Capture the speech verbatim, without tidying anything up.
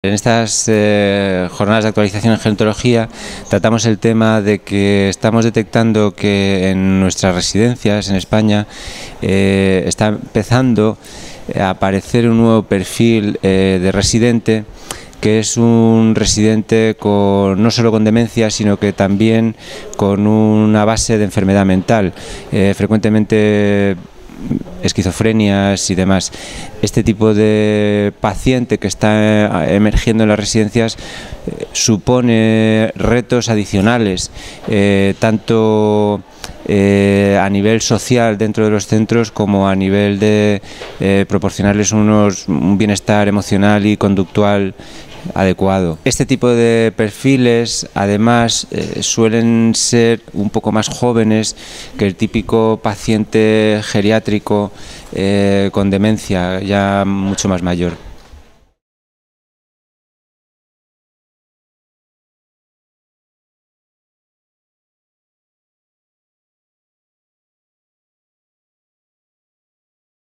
En estas eh, jornadas de actualización en gerontología tratamos el tema de que estamos detectando que en nuestras residencias en España eh, está empezando a aparecer un nuevo perfil eh, de residente, que es un residente con, no solo con demencia, sino que también con una base de enfermedad mental, eh, frecuentemente esquizofrenias y demás. Este tipo de paciente que está emergiendo en las residencias eh, supone retos adicionales, eh, tanto eh, a nivel social dentro de los centros como a nivel de eh, proporcionarles unos, un bienestar emocional y conductual adecuado. Este tipo de perfiles además eh, suelen ser un poco más jóvenes que el típico paciente geriátrico eh, con demencia ya mucho más mayor.